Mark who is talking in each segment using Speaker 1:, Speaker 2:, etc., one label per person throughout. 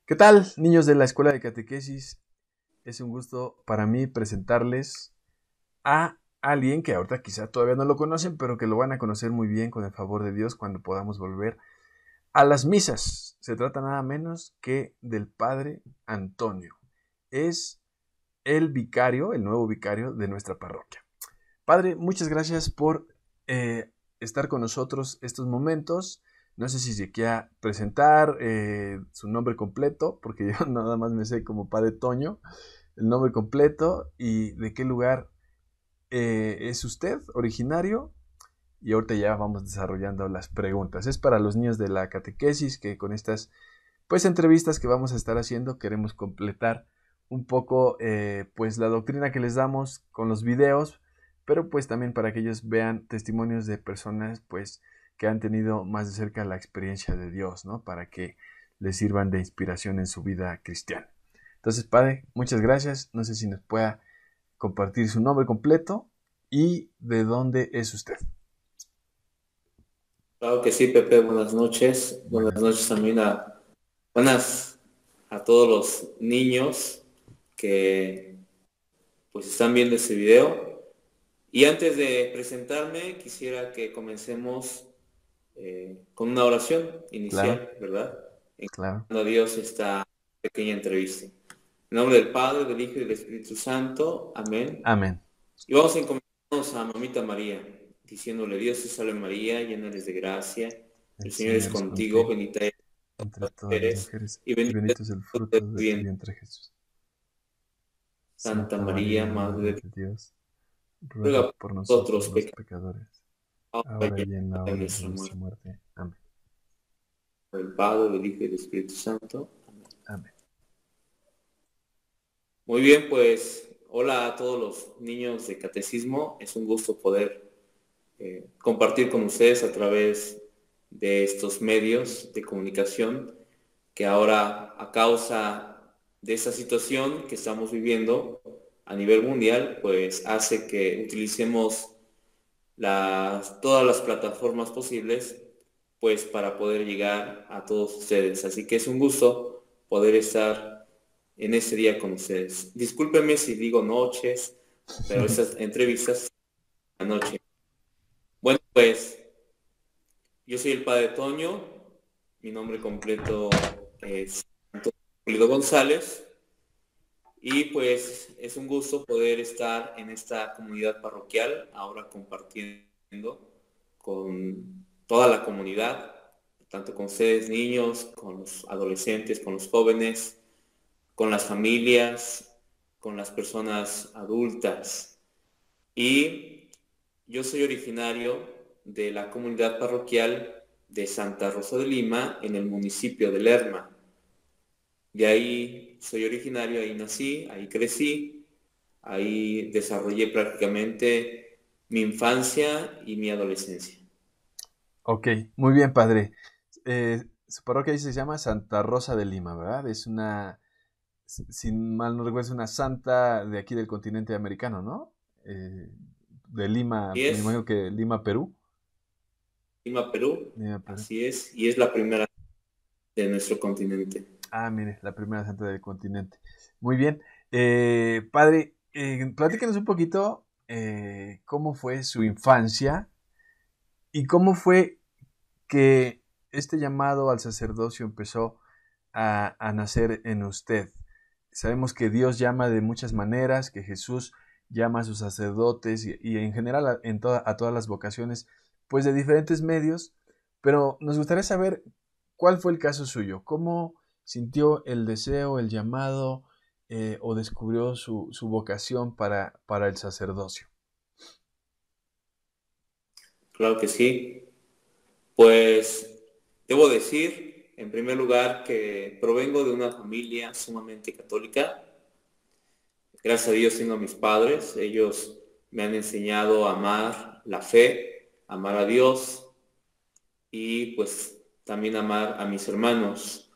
Speaker 1: ¿Qué tal, niños de la Escuela de Catequesis? Es un gusto para mí presentarles a alguien que ahorita quizá todavía no lo conocen, pero que lo van a conocer muy bien con el favor de Dios cuando podamos volver a las misas. Se trata nada menos que del Padre Antonio. Es el vicario, el nuevo vicario de nuestra parroquia. Padre, muchas gracias por estar con nosotros estos momentos. No sé si se quiera presentar su nombre completo, porque yo nada más me sé como Padre Toño, el nombre completo y de qué lugar es usted originario. Y ahorita ya vamos desarrollando las preguntas. Es para los niños de la catequesis que con estas pues entrevistas que vamos a estar haciendo queremos completar un poco pues la doctrina que les damos con los videos, pero pues también para que ellos vean testimonios de personas pues que han tenido más de cerca la experiencia de Dios, ¿no? Para que les sirvan de inspiración en su vida cristiana. Entonces, Padre, muchas gracias. No sé si nos pueda compartir su nombre completo y de dónde es usted.
Speaker 2: Claro que sí, Pepe, buenas noches. Buenas
Speaker 1: Buenas
Speaker 2: noches
Speaker 1: noches.
Speaker 2: también buenas a todos los niños que pues están viendo este video. Y antes de presentarme, quisiera que comencemos con una oración
Speaker 1: Claro,
Speaker 2: inicial, ¿verdad?
Speaker 1: claro.
Speaker 2: Encomendando a Dios esta pequeña entrevista. En nombre del Padre, del Hijo y del Espíritu Santo. Amén.
Speaker 1: Amén.
Speaker 2: Y vamos a encomendarnos a Mamita María, diciéndole: Dios te salve María, llena eres de gracia,
Speaker 1: El
Speaker 2: el Señor es
Speaker 1: Señor es
Speaker 2: contigo,
Speaker 1: contigo
Speaker 2: bendita eres
Speaker 1: entre
Speaker 2: entre las
Speaker 1: todas las
Speaker 2: mujeres,
Speaker 1: mujeres,
Speaker 2: y
Speaker 1: y
Speaker 2: bendito es
Speaker 1: bendito es el
Speaker 2: el fruto de
Speaker 1: fruto
Speaker 2: tu
Speaker 1: de tu
Speaker 2: vientre.
Speaker 1: vientre, Jesús.
Speaker 2: Santa
Speaker 1: Santa María,
Speaker 2: María,
Speaker 1: Madre
Speaker 2: Madre de
Speaker 1: de Dios,
Speaker 2: Dios,
Speaker 1: ruega
Speaker 2: ruega
Speaker 1: por
Speaker 2: por
Speaker 1: nosotros
Speaker 2: nosotros
Speaker 1: los
Speaker 2: pecadores,
Speaker 1: pecadores,
Speaker 2: ahora
Speaker 1: ahora
Speaker 2: y en
Speaker 1: y en
Speaker 2: la
Speaker 1: la
Speaker 2: hora de
Speaker 1: hora de
Speaker 2: nuestra
Speaker 1: nuestra
Speaker 2: muerte.
Speaker 1: muerte. Amén.
Speaker 2: Por el Padre, del Hijo y del Espíritu Santo. Amén.
Speaker 1: Amén.
Speaker 2: Muy bien, pues hola a todos los niños de catecismo. Es un gusto poder compartir con ustedes a través de estos medios de comunicación que ahora, a causa de esta situación que estamos viviendo a nivel mundial, pues hace que utilicemos todas las plataformas posibles pues para poder llegar a todos ustedes. Así que es un gusto poder estar en este día con ustedes. Discúlpenme si digo noches, pero estas entrevistas la noche. Bueno, pues yo soy el padre Toño, mi nombre completo es Antonio González, y pues es un gusto poder estar en esta comunidad parroquial, ahora compartiendo con toda la comunidad, tanto con ustedes niños, con los adolescentes, con los jóvenes, con las familias, con las personas adultas. Y yo soy originario de la comunidad parroquial de Santa Rosa de Lima, en el municipio de Lerma. De ahí soy originario, ahí nací, ahí crecí, ahí desarrollé prácticamente mi infancia y mi adolescencia.
Speaker 1: Ok, muy bien, padre. Su parroquia ahí se llama Santa Rosa de Lima, ¿verdad? Es una, sin mal no recuerdo, es una santa de aquí del continente americano, ¿no? De Lima,
Speaker 2: Y
Speaker 1: me
Speaker 2: es
Speaker 1: imagino que Lima, Perú.
Speaker 2: Lima, Perú,
Speaker 1: Lima, Perú.
Speaker 2: así es, y es la primera de nuestro continente.
Speaker 1: Ah, mire, la primera santa del continente. Muy bien. Padre, platíquenos un poquito cómo fue su infancia y cómo fue que este llamado al sacerdocio empezó a nacer en usted. Sabemos que Dios llama de muchas maneras, que Jesús llama a sus sacerdotes y en general a todas las vocaciones, pues de diferentes medios, pero nos gustaría saber cuál fue el caso suyo, cómo sintió el deseo, el llamado o descubrió su vocación para el sacerdocio.
Speaker 2: Claro que sí. Pues debo decir, en primer lugar, que provengo de una familia sumamente católica. Gracias a Dios tengo a mis padres. Ellos me han enseñado a amar la fe, amar a Dios y pues también amar a mis hermanos.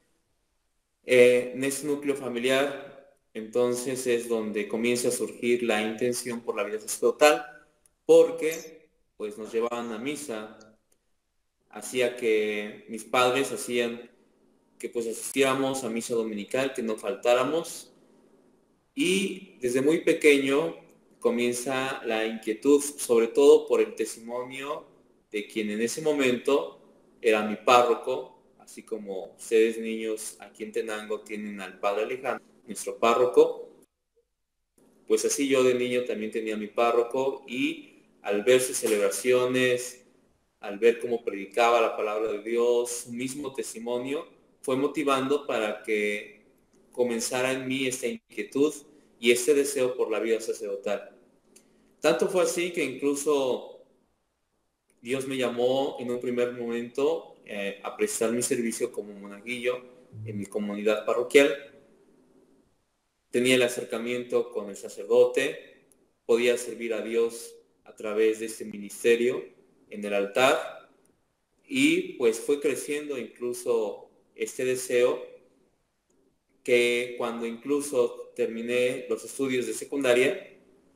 Speaker 2: En ese núcleo familiar, entonces es donde comienza a surgir la intención por la vida sacerdotal, porque pues nos llevaban a misa, hacía que mis padres hacían que pues asistiéramos a misa dominical, que no faltáramos. Y desde muy pequeño comienza la inquietud, sobre todo por el testimonio de quien en ese momento era mi párroco, así como ustedes niños aquí en Tenango tienen al Padre Alejandro, nuestro párroco. Pues así yo de niño también tenía mi párroco, y al ver sus celebraciones, al ver cómo predicaba la palabra de Dios, su mismo testimonio, fue motivando para que comenzara en mí esta inquietud y este deseo por la vida sacerdotal. Tanto fue así que incluso Dios me llamó en un primer momento a prestar mi servicio como monaguillo en mi comunidad parroquial. Tenía el acercamiento con el sacerdote, podía servir a Dios a través de este ministerio en el altar, y pues fue creciendo incluso este deseo, que cuando incluso terminé los estudios de secundaria,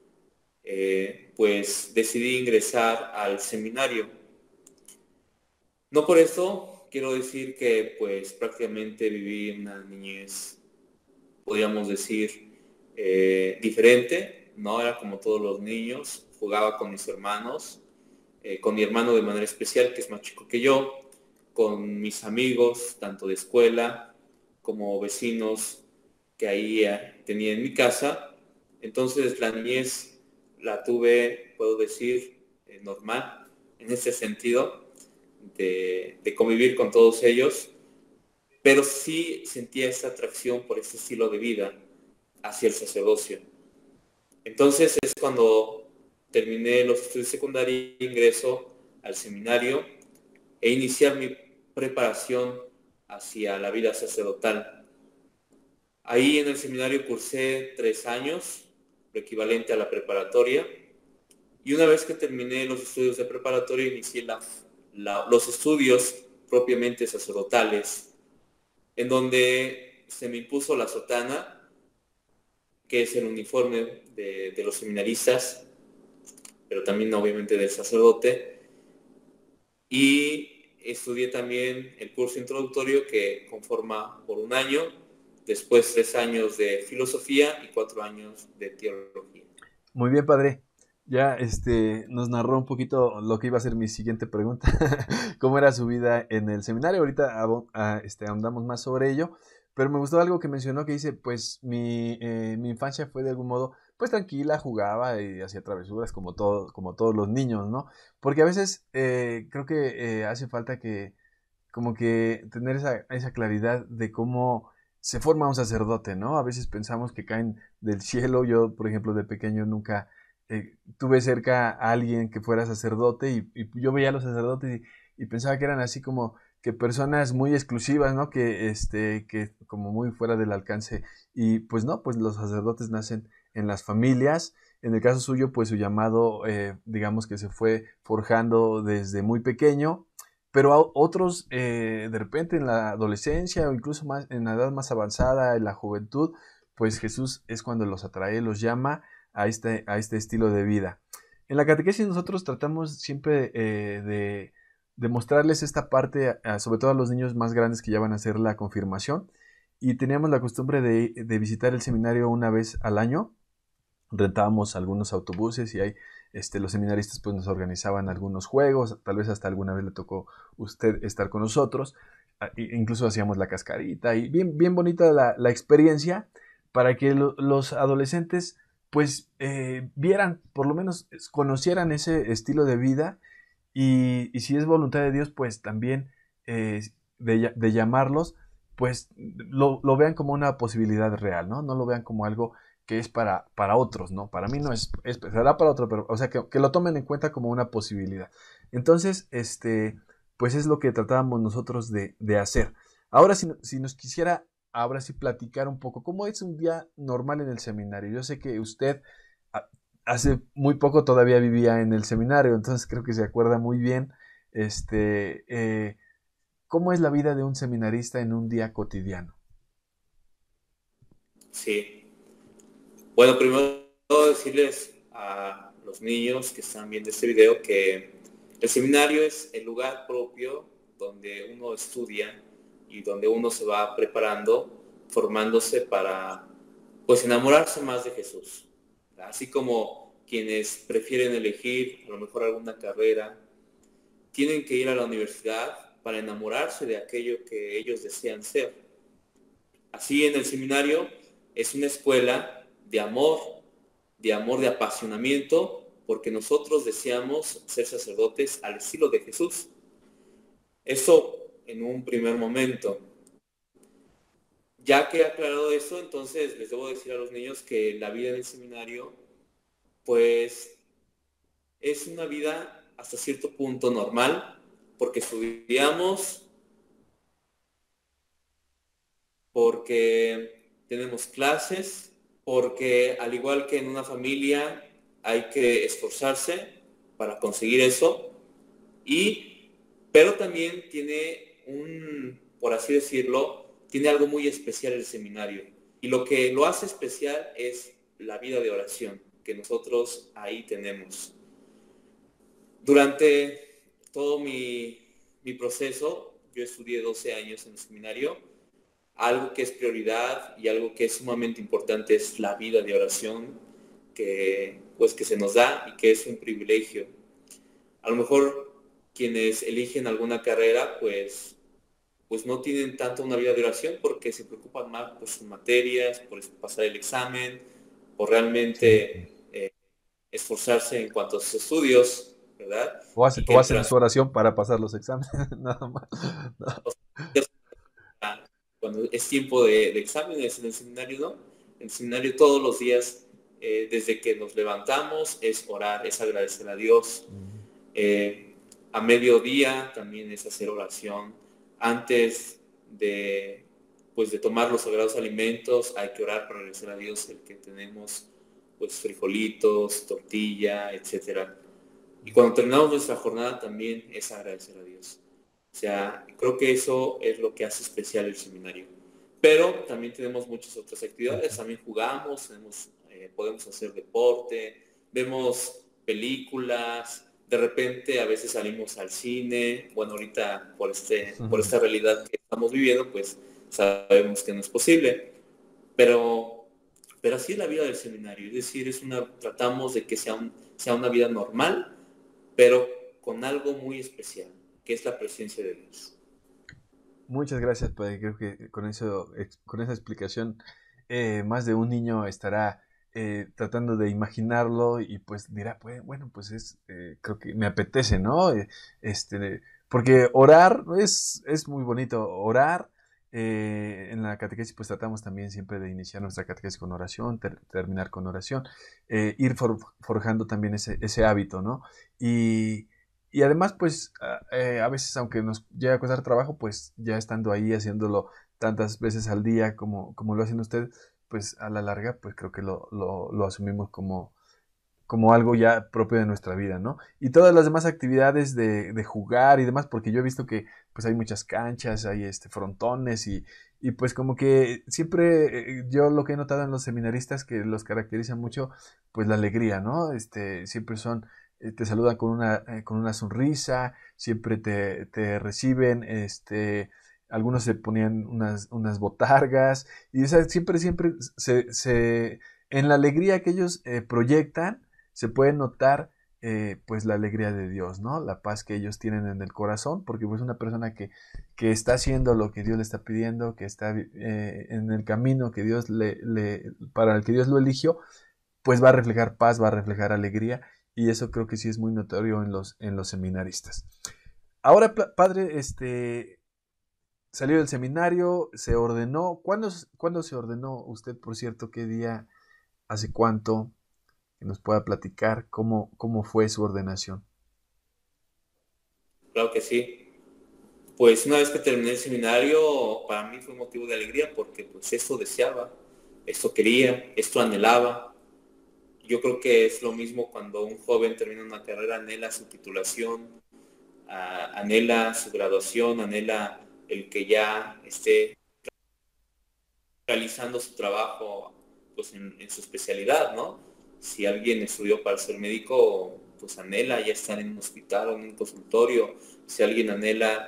Speaker 2: pues decidí ingresar al seminario. No por eso quiero decir que pues prácticamente viví una niñez, podríamos decir, diferente. No era como todos los niños, jugaba con mis hermanos, con mi hermano de manera especial, que es más chico que yo, con mis amigos, tanto de escuela como vecinos que ahí tenía en mi casa. Entonces la niñez la tuve, puedo decir, normal, en ese sentido, de convivir con todos ellos, pero sí sentía esa atracción por ese estilo de vida hacia el sacerdocio. Entonces es cuando terminé los estudios secundarios, ingreso al seminario e iniciar mi preparación hacia la vida sacerdotal. Ahí en el seminario cursé 3 años, lo equivalente a la preparatoria, y una vez que terminé los estudios de preparatoria, inicié los estudios propiamente sacerdotales, en donde se me impuso la sotana, que es el uniforme de los seminaristas, pero también obviamente del sacerdote, y estudié también el curso introductorio, que conforma por 1 año, después 3 años de filosofía y 4 años de teología.
Speaker 1: Muy bien, padre. Ya nos narró un poquito lo que iba a ser mi siguiente pregunta, cómo era su vida en el seminario. Ahorita ahondamos más sobre ello, pero me gustó algo que mencionó, que dice, pues mi infancia fue de algún modo, pues tranquila, jugaba y hacía travesuras como todos los niños, ¿no? Porque a veces creo que hace falta que, como que tener esa claridad de cómo se forma un sacerdote, ¿no? A veces pensamos que caen del cielo. Yo, por ejemplo, de pequeño nunca tuve cerca a alguien que fuera sacerdote, y yo veía a los sacerdotes y pensaba que eran así como que personas muy exclusivas, ¿no? Que como muy fuera del alcance. Y pues no, pues los sacerdotes nacen en las familias. En el caso suyo, pues su llamado, digamos que se fue forjando desde muy pequeño, pero a otros de repente en la adolescencia o incluso más en la edad más avanzada, en la juventud, pues Jesús es cuando los atrae, los llama a este estilo de vida. En la catequesis nosotros tratamos siempre de mostrarles esta parte, sobre todo a los niños más grandes que ya van a hacer la confirmación, y teníamos la costumbre de visitar el seminario una vez al año. Rentábamos algunos autobuses y ahí los seminaristas pues nos organizaban algunos juegos, tal vez hasta alguna vez le tocó usted estar con nosotros, incluso hacíamos la cascarita, y bien, bien bonita la experiencia, para que los adolescentes pues vieran, por lo menos conocieran ese estilo de vida, y si es voluntad de Dios, pues también de llamarlos, pues lo vean como una posibilidad real, ¿no? No lo vean como algo que es para otros, ¿no? Para mí no será para otro, pero, o sea, que lo tomen en cuenta como una posibilidad. Entonces, pues es lo que tratábamos nosotros de hacer. Ahora, si nos quisiera, ahora sí, platicar un poco, ¿cómo es un día normal en el seminario? Yo sé que usted hace muy poco todavía vivía en el seminario, entonces creo que se acuerda muy bien, ¿cómo es la vida de un seminarista en un día cotidiano?
Speaker 2: Sí. Bueno, primero decirles a los niños que están viendo este video que el seminario es el lugar propio donde uno estudia y donde uno se va preparando, formándose para pues enamorarse más de Jesús. Así como quienes prefieren elegir a lo mejor alguna carrera, tienen que ir a la universidad para enamorarse de aquello que ellos desean ser. Así en el seminario es una escuela de apasionamiento, porque nosotros deseamos ser sacerdotes al estilo de Jesús. Eso en un primer momento. Ya que he aclarado eso, entonces les debo decir a los niños que la vida en el seminario, pues, es una vida hasta cierto punto normal, porque estudiamos, porque tenemos clases, porque al igual que en una familia hay que esforzarse para conseguir eso, pero también tiene por así decirlo, tiene algo muy especial el seminario. Y lo que lo hace especial es la vida de oración que nosotros ahí tenemos. Durante todo mi proceso, yo estudié 12 años en el seminario. Algo que es prioridad y algo que es sumamente importante es la vida de oración que se nos da y que es un privilegio. A lo mejor quienes eligen alguna carrera, pues no tienen tanto una vida de oración porque se preocupan más por sus materias, por pasar el examen, por realmente esforzarse en cuanto a sus estudios, ¿verdad? Y que
Speaker 1: O
Speaker 2: el
Speaker 1: hacen su oración para pasar los exámenes, nada más. No.
Speaker 2: cuando es tiempo de exámenes en el seminario, ¿no? En el seminario todos los días, desde que nos levantamos, es orar, es agradecer a Dios. A mediodía también es hacer oración. Antes de tomar los sagrados alimentos, hay que orar para agradecer a Dios el que tenemos pues frijolitos, tortilla, etcétera. Y cuando terminamos nuestra jornada también es agradecer a Dios. O sea, creo que eso es lo que hace especial el seminario. Pero también tenemos muchas otras actividades, también jugamos, podemos hacer deporte, vemos películas, de repente a veces salimos al cine. Bueno, ahorita por esta realidad que estamos viviendo, pues sabemos que no es posible. Pero, pero así es la vida del seminario, es decir, tratamos de que sea una vida normal, pero con algo muy especial, que es la presencia de Dios.
Speaker 1: Muchas gracias, padre. Creo que con esa explicación, más de un niño estará tratando de imaginarlo y pues dirá, pues, bueno, pues creo que me apetece, ¿no? Porque orar es muy bonito. Orar, en la catequesis pues tratamos también siempre de iniciar nuestra catequesis con oración, terminar con oración, ir forjando también ese hábito, ¿no? Y y además, pues, a veces, aunque nos llegue a costar trabajo, pues ya estando ahí haciéndolo tantas veces al día como lo hacen ustedes, pues a la larga, pues creo que lo asumimos como algo ya propio de nuestra vida, ¿no? Y todas las demás actividades de jugar y demás, porque yo he visto que pues hay muchas canchas, hay frontones y pues como que siempre yo lo que he notado en los seminaristas que los caracteriza mucho, pues la alegría, ¿no? Siempre te saludan con una sonrisa, siempre te reciben, algunos se ponían unas botargas y o sea, siempre en la alegría que ellos proyectan, se puede notar pues la alegría de Dios, ¿no? La paz que ellos tienen en el corazón, porque pues una persona que está haciendo lo que Dios le está pidiendo, que está en el camino que Dios para el que Dios lo eligió, pues va a reflejar paz, va a reflejar alegría, y eso creo que sí es muy notorio en los seminaristas. Ahora, padre, salió del seminario, se ordenó. ¿Cuándo se ordenó usted, por cierto? ¿Qué día? ¿Hace cuánto? Que nos pueda platicar cómo fue su ordenación.
Speaker 2: Claro que sí. Pues una vez que terminé el seminario, para mí fue un motivo de alegría porque pues esto deseaba, esto quería, esto anhelaba. Yo creo que es lo mismo cuando un joven termina una carrera, anhela su titulación, anhela su graduación, anhela el que ya esté realizando su trabajo pues en su especialidad, ¿no? Si alguien estudió para ser médico, pues anhela ya estar en un hospital o en un consultorio. Si alguien anhela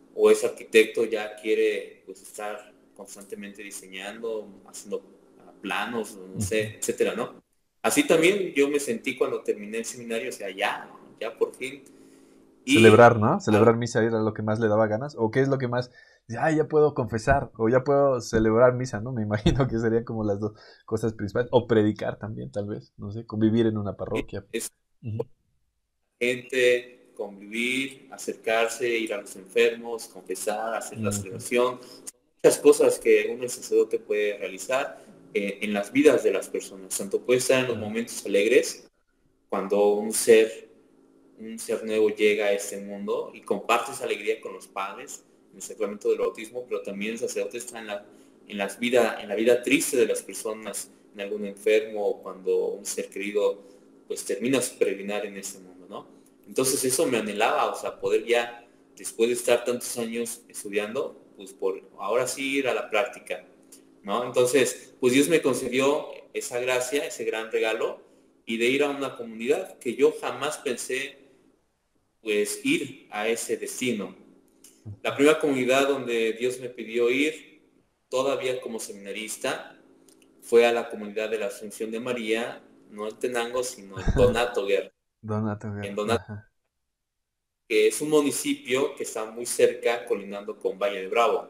Speaker 2: o es arquitecto, ya quiere pues estar constantemente diseñando, haciendo planos, no sé, etcétera, ¿no? Así también yo me sentí cuando terminé el seminario, o sea, ya por fin.
Speaker 1: Celebrar,
Speaker 2: Y
Speaker 1: ¿no? Celebrar misa era lo que más le daba ganas. ¿O qué es lo que más? Ay, ya puedo confesar. O ya puedo celebrar misa, ¿no? Me imagino que serían como las dos cosas principales. O predicar también, tal vez. No sé, convivir en una parroquia.
Speaker 2: es
Speaker 1: Ujú.
Speaker 2: gente, convivir, acercarse, ir a los enfermos, confesar, hacer la
Speaker 1: Ujú.
Speaker 2: celebración. Muchas cosas que un sacerdote puede realizar en las vidas de las personas. Tanto puede estar en los
Speaker 1: Claro.
Speaker 2: momentos alegres, cuando un ser nuevo llega a este mundo y comparte esa alegría con los padres en el sacramento del bautismo, pero también el sacerdote está en la vida triste de las personas, en algún enfermo o cuando un ser querido pues termina su peregrinar en este mundo, ¿no? Entonces eso me anhelaba, o sea, poder ya, después de estar tantos años estudiando, pues por ahora sí ir a la práctica, ¿no? Entonces, pues Dios me concedió esa gracia, ese gran regalo, y de ir a una comunidad que yo jamás pensé pues ir a ese destino. La primera comunidad donde Dios me pidió ir, todavía como seminarista, fue a la comunidad de la Asunción de María, no en Tenango, sino en Donato Guerra.
Speaker 1: Donato
Speaker 2: En
Speaker 1: Guerra.
Speaker 2: Donato,
Speaker 1: Ajá.
Speaker 2: que es un municipio que está muy cerca, colindando con Valle de Bravo.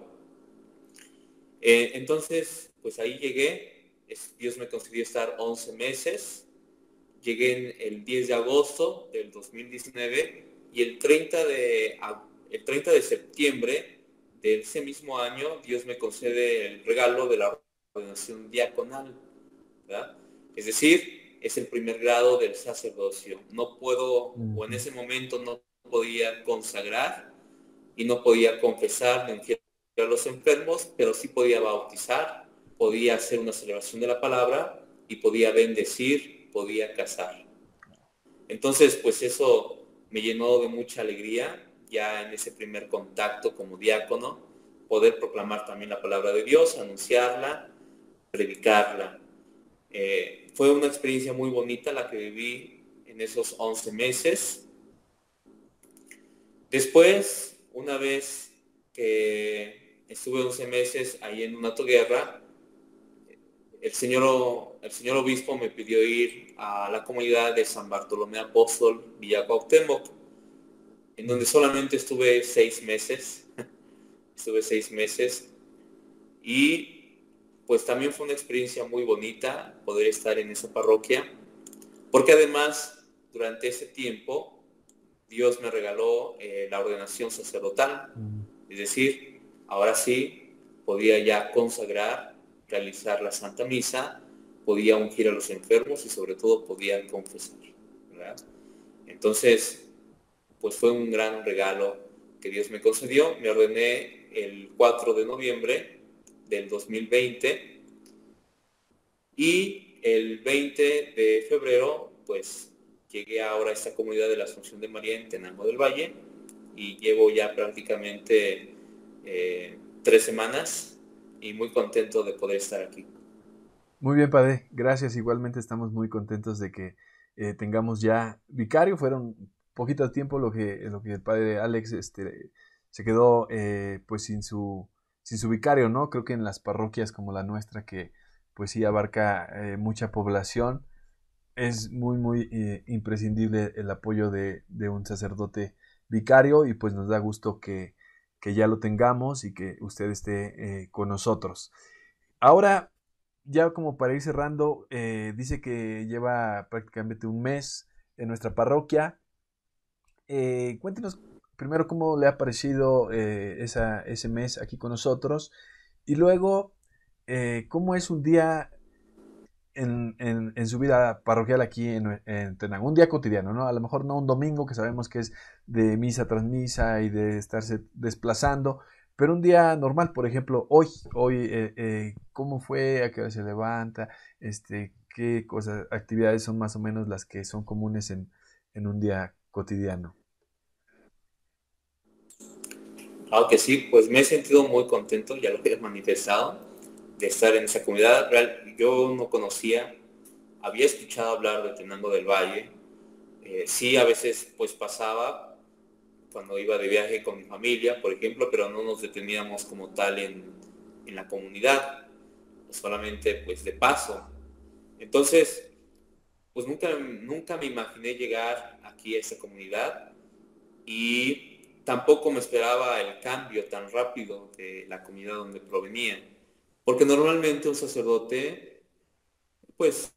Speaker 2: Entonces, pues ahí llegué, Dios me concedió estar 11 meses, llegué el 10 de agosto del 2019 y el 30 de septiembre de ese mismo año Dios me concede el regalo de la ordenación diaconal, ¿verdad? Es decir, es el primer grado del sacerdocio. No puedo, o en
Speaker 1: Ujú.
Speaker 2: ese momento no podía consagrar y no podía confesar ni ungir a los enfermos, pero sí podía bautizar, podía hacer una celebración de la palabra y podía bendecir, podía casar. Entonces, pues eso me llenó de mucha alegría ya en ese primer contacto como diácono, poder proclamar también la palabra de Dios, anunciarla, predicarla. Fue una experiencia muy bonita la que viví en esos 11 meses. Después, una vez que estuve 11 meses ahí en una guerra, el señor obispo me pidió ir a la comunidad de San Bartolomé Apóstol, Villa Cuauhtémoc, en donde solamente estuve 6 meses. Estuve 6 meses y pues también fue una experiencia muy bonita poder estar en esa parroquia, porque además durante ese tiempo Dios me regaló la ordenación sacerdotal,
Speaker 1: Mm.
Speaker 2: es decir, ahora sí podía ya consagrar, realizar la Santa Misa, podía ungir a los enfermos y sobre todo podía confesar, ¿verdad? Entonces, pues fue un gran regalo que Dios me concedió. Me ordené el 4 de noviembre del 2020 y el 20 de febrero, pues llegué ahora a esta comunidad de la Asunción de María en Tenango del Valle y llevo ya prácticamente 3 semanas y muy contento de poder estar aquí.
Speaker 1: Muy bien, padre. Gracias. Igualmente estamos muy contentos de que tengamos ya vicario. Fueron poquito tiempo lo que el padre Alex se quedó pues sin su vicario, ¿no? Creo que en las parroquias como la nuestra, que pues sí abarca mucha población, es muy, muy imprescindible el apoyo de un sacerdote vicario, y pues nos da gusto que ya lo tengamos y que usted esté con nosotros. Ahora, ya como para ir cerrando, dice que lleva prácticamente un mes en nuestra parroquia. Cuéntenos primero cómo le ha parecido ese mes aquí con nosotros, y luego cómo es un día en su vida parroquial aquí en Tenango, un día cotidiano, ¿no? A lo mejor no un domingo, que sabemos que es de misa tras misa y de estarse desplazando, pero un día normal. Por ejemplo, hoy ¿cómo fue? ¿A qué hora se levanta? ¿Qué cosas, actividades son más o menos las que son comunes en un día cotidiano?
Speaker 2: Aunque sí, pues me he sentido muy contento, ya lo he manifestado, de estar en esa comunidad. Yo no conocía, había escuchado hablar de Tenango del Valle. Sí, a veces pues pasaba, cuando iba de viaje con mi familia, por ejemplo, pero no nos deteníamos como tal en la comunidad, solamente pues de paso. Entonces, pues nunca me imaginé llegar aquí a esta comunidad y tampoco me esperaba el cambio tan rápido de la comunidad donde provenía, porque normalmente un sacerdote pues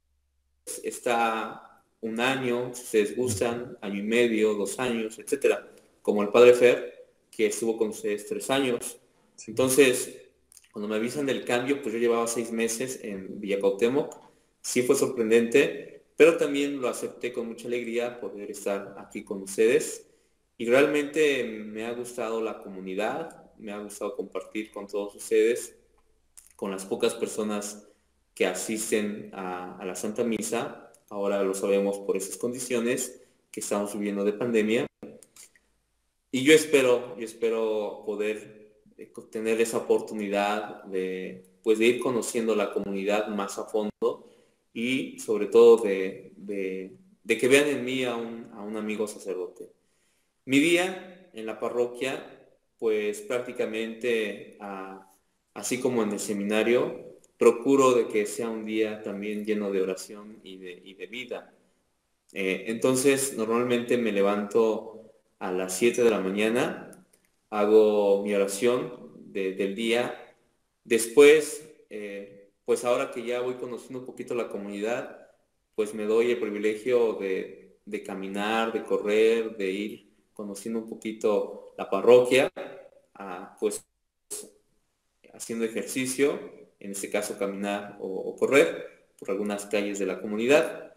Speaker 2: está un año, si ustedes gustan, año y medio, 2 años, etcétera, como el padre Fer, que estuvo con ustedes 3 años.
Speaker 1: Sí.
Speaker 2: Entonces, cuando me avisan del cambio, pues yo llevaba 6 meses en Villa Cuauhtémoc. Sí fue sorprendente, pero también lo acepté con mucha alegría poder estar aquí con ustedes. Y realmente me ha gustado la comunidad, me ha gustado compartir con todos ustedes, con las pocas personas que asisten a la Santa Misa. Ahora lo sabemos por esas condiciones que estamos viviendo de pandemia. Y yo espero poder tener esa oportunidad pues de ir conociendo la comunidad más a fondo y sobre todo de que vean en mí a un amigo sacerdote. Mi día en la parroquia, pues prácticamente, así como en el seminario, procuro de que sea un día también lleno de oración y de vida. Entonces, normalmente me levanto a las 7 de la mañana, hago mi oración del día. Después, pues ahora que ya voy conociendo un poquito la comunidad, pues me doy el privilegio de caminar, de correr, de ir conociendo un poquito la parroquia, pues haciendo ejercicio, en este caso caminar o correr por algunas calles de la comunidad.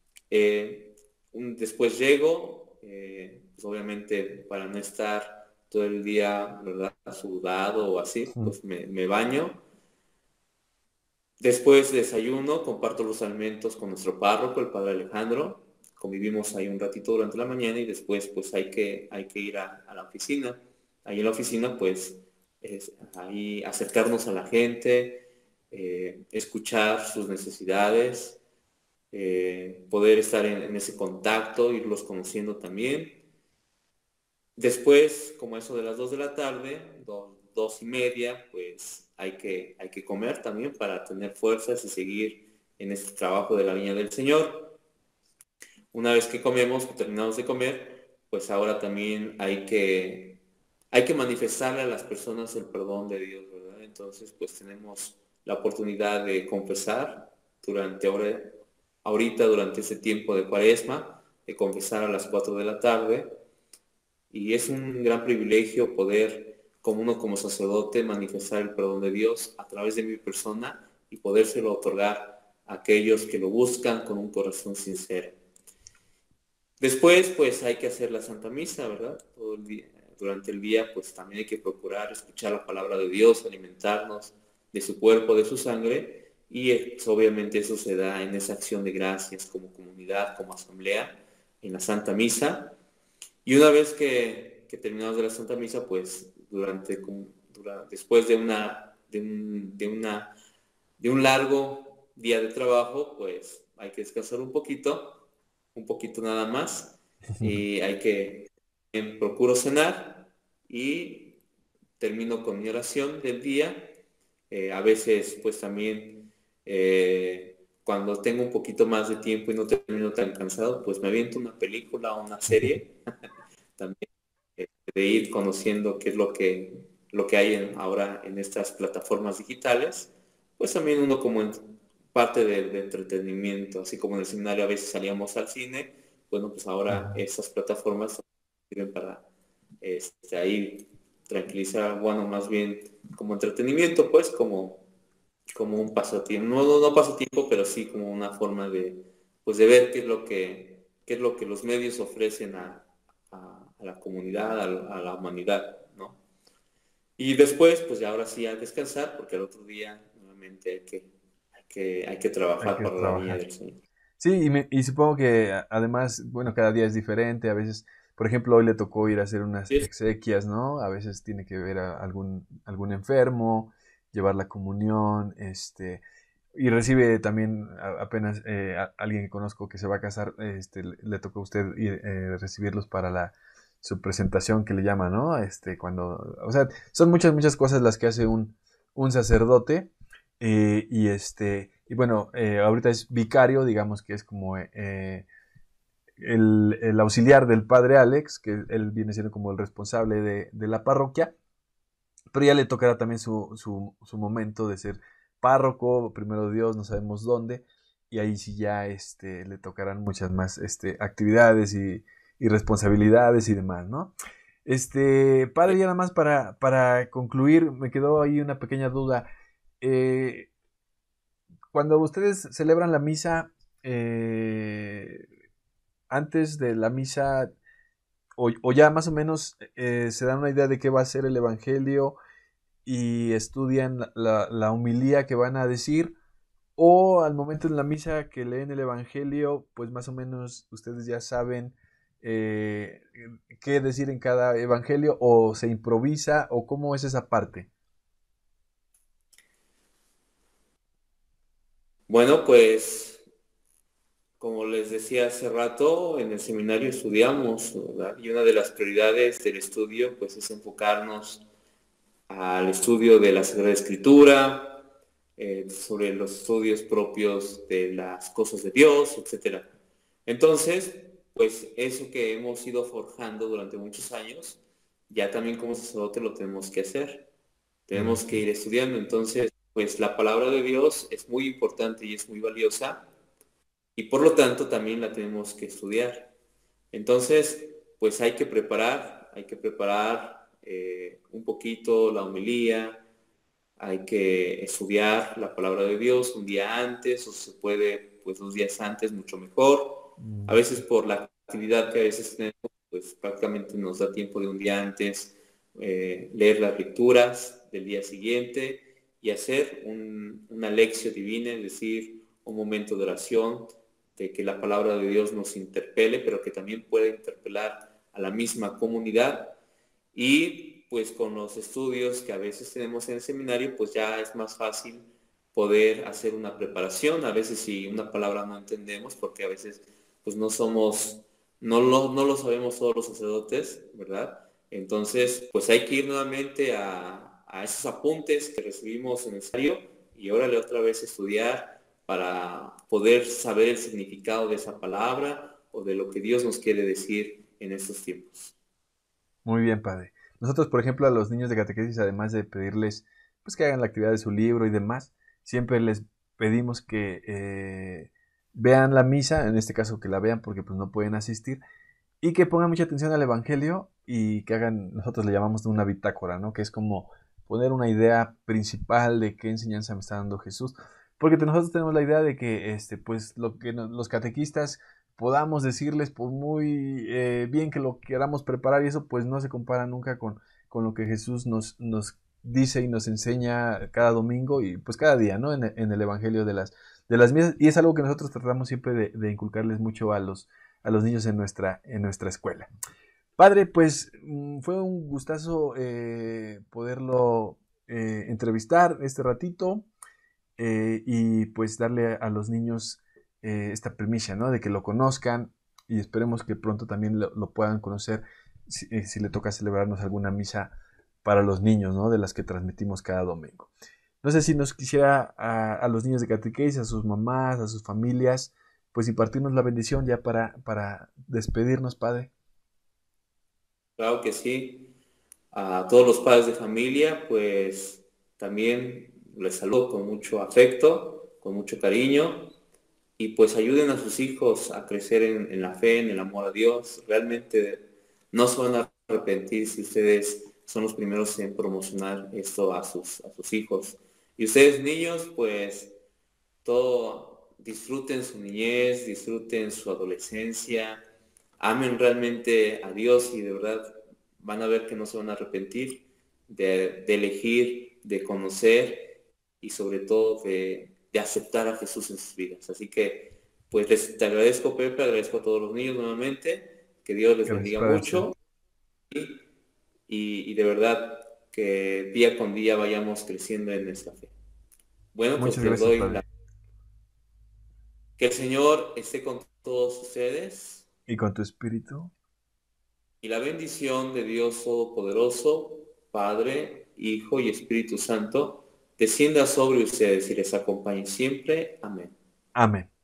Speaker 2: Después llego, pues obviamente para no estar todo el día, ¿verdad?, sudado o así, pues me baño. Después desayuno, comparto los alimentos con nuestro párroco, el padre Alejandro. Convivimos ahí un ratito durante la mañana y después pues hay que ir a la oficina. Ahí en la oficina pues es ahí acercarnos a la gente, escuchar sus necesidades, poder estar en ese contacto, irlos conociendo también. Después, como eso de las 2 de la tarde, 2:30, pues hay que comer también para tener fuerzas y seguir en este trabajo de la viña del Señor. Una vez que comemos, que terminamos de comer, pues ahora también hay que manifestarle a las personas el perdón de Dios, ¿verdad? Entonces, pues tenemos la oportunidad de confesar ahorita durante ese tiempo de Cuaresma, de confesar a las 4 de la tarde. Y es un gran privilegio poder, como uno como sacerdote, manifestar el perdón de Dios a través de mi persona y podérselo otorgar a aquellos que lo buscan con un corazón sincero. Después, pues hay que hacer la Santa Misa, ¿verdad? Todo el día, durante el día, pues también hay que procurar escuchar la palabra de Dios, alimentarnos de su cuerpo, de su sangre, y pues, obviamente eso se da en esa acción de gracias como comunidad, como asamblea, en la Santa Misa. Y una vez que terminamos de la Santa Misa, pues después de un largo día de trabajo, pues hay que descansar un poquito nada más, y procuro cenar y termino con mi oración del día. A veces, pues también, cuando tengo un poquito más de tiempo y no termino tan cansado, pues me aviento una película o una serie también, de ir conociendo qué es lo que hay ahora en estas plataformas digitales. Pues también uno como en parte de entretenimiento, así como en el seminario a veces salíamos al cine, bueno, pues ahora esas plataformas sirven para ahí tranquilizar, bueno, más bien como entretenimiento, pues como un pasatiempo, no pasatiempo, pero sí como una forma pues de ver qué es lo que los medios ofrecen a la comunidad, a la humanidad, ¿no? Y después, pues ya ahora sí a descansar, porque el otro día nuevamente hay que
Speaker 1: Hay
Speaker 2: trabajar
Speaker 1: que
Speaker 2: para la viña
Speaker 1: trabajar.
Speaker 2: del Señor.
Speaker 1: Sí, y supongo que además, bueno, cada día es diferente. A veces, por ejemplo, hoy le tocó ir a hacer unas
Speaker 2: Sí,
Speaker 1: exequias, ¿no? A veces tiene que ver a algún enfermo, llevar la comunión, y recibe también apenas alguien que conozco que se va a casar, le tocó a usted ir, recibirlos para su presentación que le llama, ¿no? O sea, son muchas, muchas cosas las que hace un sacerdote. Y bueno, ahorita es vicario, digamos que es como el auxiliar del padre Alex, que él viene siendo como el responsable de la parroquia, pero ya le tocará también su momento de ser párroco, primero Dios, no sabemos dónde, y ahí sí ya le tocarán muchas más actividades y responsabilidades y demás, ¿no? Padre, ya nada más para concluir, me quedó ahí una pequeña duda. Eh, Cuando ustedes celebran la misa, antes de la misa, o ya más o menos se dan una idea de qué va a ser el Evangelio y estudian la homilía que van a decir, o al momento en la misa que leen el Evangelio, pues más o menos ustedes ya saben eh, qué decir en cada Evangelio, o se improvisa, o cómo es esa parte.
Speaker 2: Bueno, pues como les decía hace rato, en el seminario estudiamos, ¿verdad? Y una de las prioridades del estudio pues es enfocarnos al estudio de la Sagrada Escritura, sobre los estudios propios de las cosas de Dios, etcétera. Entonces, pues eso que hemos ido forjando durante muchos años, ya también como sacerdote lo tenemos que hacer. Tenemos que ir estudiando. Entonces, pues la palabra de Dios es muy importante y es muy valiosa y por lo tanto también la tenemos que estudiar. Entonces, pues hay que preparar un poquito la homilía, hay que estudiar la palabra de Dios un día antes, o se puede, pues 2 días antes, mucho mejor. A
Speaker 1: Mm.
Speaker 2: veces por la actividad que a veces tenemos, pues prácticamente nos da tiempo de un día antes leer las lecturas del día siguiente y hacer una lección divina, es decir, un momento de oración, de que la palabra de Dios nos interpele, pero que también pueda interpelar a la misma comunidad. Y pues con los estudios que a veces tenemos en el seminario, pues ya es más fácil poder hacer una preparación. A veces si una palabra no entendemos, porque a veces pues no lo sabemos todos los sacerdotes, ¿verdad? Entonces, pues hay que ir nuevamente a esos apuntes que recibimos en el seminario y órale otra vez estudiar para poder saber el significado de esa palabra o de lo que Dios nos quiere decir en estos tiempos.
Speaker 1: Muy bien, padre. Nosotros, por ejemplo, a los niños de catequesis, además de pedirles pues que hagan la actividad de su libro y demás, siempre les pedimos que vean la misa, en este caso que la vean porque pues no pueden asistir, y que pongan mucha atención al Evangelio y que hagan, nosotros le llamamos una bitácora, ¿no? Que es como poner una idea principal de qué enseñanza me está dando Jesús. Porque nosotros tenemos la idea de que, pues, lo que los catequistas podamos decirles, por muy bien que lo queramos preparar y eso, pues no se compara nunca con lo que Jesús nos dice y nos enseña cada domingo y pues cada día, ¿no? En el Evangelio de las misas. Y es algo que nosotros tratamos siempre de inculcarles mucho a los niños en nuestra escuela. Padre, pues fue un gustazo poderlo entrevistar este ratito y pues darle a los niños esta premisa, ¿no? De que lo conozcan y esperemos que pronto también lo puedan conocer si le toca celebrarnos alguna misa para los niños, ¿no? De las que transmitimos cada domingo. No sé si nos quisiera a los niños de catequesis, a sus mamás, a sus familias, pues impartirnos la bendición ya para despedirnos, Padre.
Speaker 2: Claro que sí. A todos los padres de familia, pues también les saludo con mucho afecto, con mucho cariño y pues ayuden a sus hijos a crecer en la fe, en el amor a Dios. Realmente no se van a arrepentir si ustedes son los primeros en promocionar esto a sus hijos. Y ustedes niños, pues todo, disfruten su niñez, disfruten su adolescencia, amen realmente a Dios y de verdad van a ver que no se van a arrepentir de elegir, de conocer y sobre todo de aceptar a Jesús en sus vidas. Así que pues te agradezco, Pepe, agradezco a todos los niños nuevamente, que Dios les
Speaker 1: Gracias,
Speaker 2: bendiga
Speaker 1: Padre. Sí.
Speaker 2: mucho y de verdad que día con día vayamos creciendo en nuestra fe. Bueno, pues
Speaker 1: Muchas
Speaker 2: les
Speaker 1: gracias,
Speaker 2: doy la...
Speaker 1: Padre.
Speaker 2: Que el Señor esté con todos ustedes
Speaker 1: Y con tu espíritu.
Speaker 2: Y la bendición de Dios Todopoderoso, Padre, Hijo y Espíritu Santo, descienda sobre ustedes y les acompañe siempre. Amén.
Speaker 1: Amén.